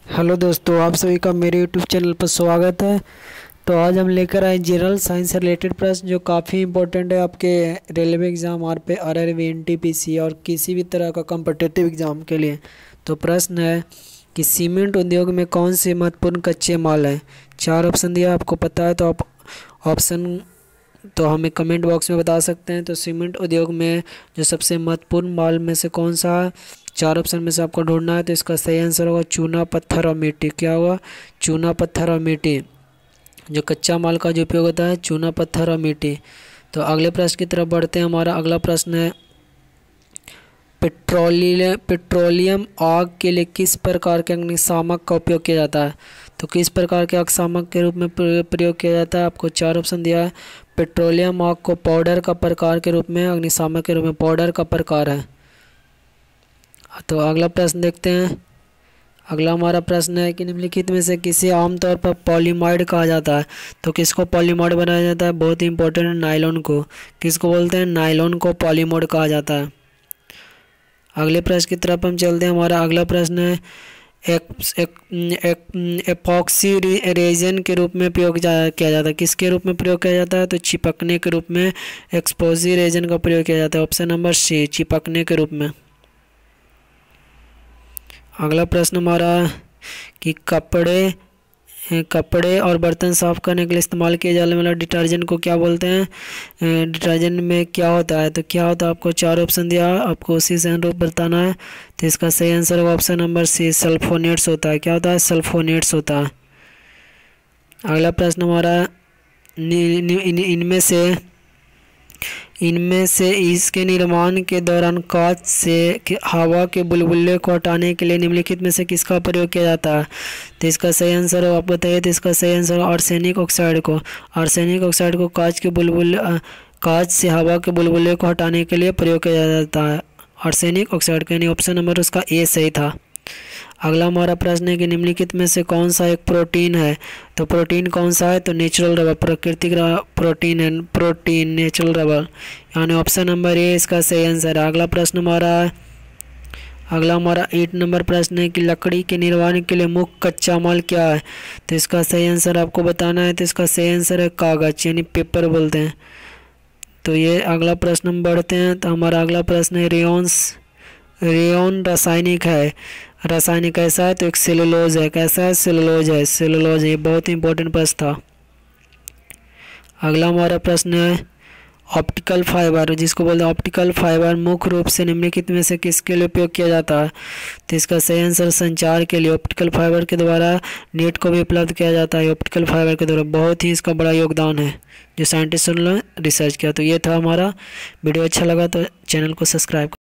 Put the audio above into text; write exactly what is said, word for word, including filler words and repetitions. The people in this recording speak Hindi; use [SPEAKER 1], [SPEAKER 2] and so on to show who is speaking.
[SPEAKER 1] हेलो दोस्तों, आप सभी का मेरे यूट्यूब चैनल पर स्वागत है। तो आज हम लेकर आए जनरल साइंस से रिलेटेड प्रश्न जो काफ़ी इंपॉर्टेंट है आपके रेलवे एग्ज़ाम आर पे R R B N T P C और किसी भी तरह का कॉम्पिटिटिव एग्ज़ाम के लिए। तो प्रश्न है कि सीमेंट उद्योग में कौन से महत्वपूर्ण कच्चे माल हैं। चार ऑप्शन दिया, आपको पता है तो आप ऑप्शन तो हमें कमेंट बॉक्स में बता सकते हैं। तो सीमेंट उद्योग में जो सबसे महत्वपूर्ण माल में से कौन सा है, चार ऑप्शन में से आपको ढूंढना है। तो इसका सही आंसर होगा चूना, पत्थर और मिट्टी। क्या होगा? चूना, पत्थर और मिट्टी। जो कच्चा माल का जो उपयोग होता है, चूना, पत्थर और मिट्टी। तो अगले प्रश्न की तरफ बढ़ते हैं। हमारा अगला प्रश्न है पेट्रोलियम पेट्रोलियम आग के लिए किस प्रकार के अग्निशामक का उपयोग किया जाता है। तो किस प्रकार के अग्निशामक के रूप में प्रयोग किया जाता है, आपको चार ऑप्शन दिया है। पेट्रोलियम आग को पाउडर का प्रकार के रूप में, अग्निशामक के रूप में पाउडर का प्रकार है। तो अगला प्रश्न देखते हैं। अगला हमारा प्रश्न है कि निम्नलिखित में से किसे आमतौर पर पॉलीमाइड कहा जाता है। तो किसको पॉलीमाइड बनाया जाता है? बहुत ही इंपॉर्टेंट है, नायलॉन को। किसको बोलते हैं? नायलॉन को पॉलीमाइड कहा जाता है। अगले प्रश्न की तरफ हम चलते हैं। हमारा अगला प्रश्न है एक, एक, एक, एपॉक्सी रेजन के रूप में प्रयोग किया जाता है। किसके रूप में प्रयोग किया जाता है? तो चिपकने के रूप में एक्सपोजी रेजन का प्रयोग किया जाता है। ऑप्शन नंबर सी, चिपकने के रूप में। अगला प्रश्न हमारा कि कपड़े कपड़े और बर्तन साफ करने के लिए इस्तेमाल किए जाने वाला डिटर्जेंट को क्या बोलते हैं? डिटर्जेंट में क्या होता है? तो क्या होता है, आपको चार ऑप्शन दिया, आपको उसी से अनुरूप बताना है। तो इसका सही आंसर होगा ऑप्शन नंबर सी, सल्फोनेट्स होता है। क्या होता है? सल्फोनेट्स होता है। अगला प्रश्न हमारा इनमें से इनमें से इसके निर्माण के दौरान कांच से हवा के बुलबुले को हटाने के लिए निम्नलिखित में से किसका प्रयोग किया जाता है? तो इसका सही आंसर हो, आप बताइए। तो इसका सही आंसर आर्सेनिक ऑक्साइड को। आर्सेनिक ऑक्साइड को कांच के बुलबुले कांच से हवा के बुलबुले को हटाने के लिए प्रयोग किया जाता है, आर्सेनिक ऑक्साइड का। यानी ऑप्शन नंबर उसका ए सही था। अगला हमारा प्रश्न है कि निम्नलिखित में से कौन सा एक प्रोटीन है। तो प्रोटीन कौन सा है? तो नेचुरल रबर, प्राकृतिक प्रोटीन है, प्रोटीन नेचुरल रबर। यानी ऑप्शन नंबर ए इसका सही आंसर है। अगला प्रश्न हमारा अगला हमारा एट नंबर प्रश्न है कि लकड़ी के निर्माण के लिए मुख्य कच्चा माल क्या है। तो इसका सही आंसर आपको बताना है। तो इसका सही आंसर है कागज, यानी पेपर बोलते हैं। तो ये अगला प्रश्न हम बढ़ते हैं। तो हमारा अगला प्रश्न है रेयॉन्स रेयॉन रासायनिक है रासायनिक कैसा है? तो एक सेलुलोज है। कैसा है? सेलुलोज है सेलुलोज है। ये बहुत ही इंपॉर्टेंट प्रश्न था। अगला हमारा प्रश्न है ऑप्टिकल फाइबर, जिसको बोलते हैं ऑप्टिकल फाइबर, मुख्य रूप से निम्नलिखित में से किसके लिए उपयोग किया जाता है? तो इसका सही आंसर संचार के लिए। ऑप्टिकल फाइबर के द्वारा नेट को भी उपलब्ध किया जाता है। ऑप्टिकल फाइबर के द्वारा बहुत ही इसका बड़ा योगदान है जो साइंटिस्टों ने रिसर्च किया। तो ये था हमारा वीडियो। अच्छा लगा तो चैनल को सब्सक्राइब